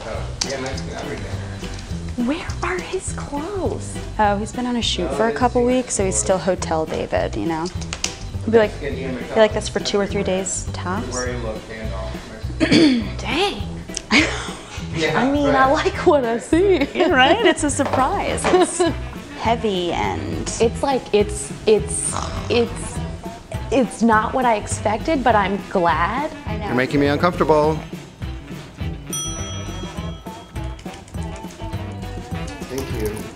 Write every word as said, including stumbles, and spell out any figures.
Where are his clothes? Oh, he's been on a shoot for a couple weeks, so he's still Hotel David, you know? He'll be like, be like this for two or three days tops. Dang. I mean, I like what I see. Right? It's a surprise. It's heavy and... It's like, it's, it's, it's, it's not what I expected, but I'm glad. I know. You're making me uncomfortable. Thank you.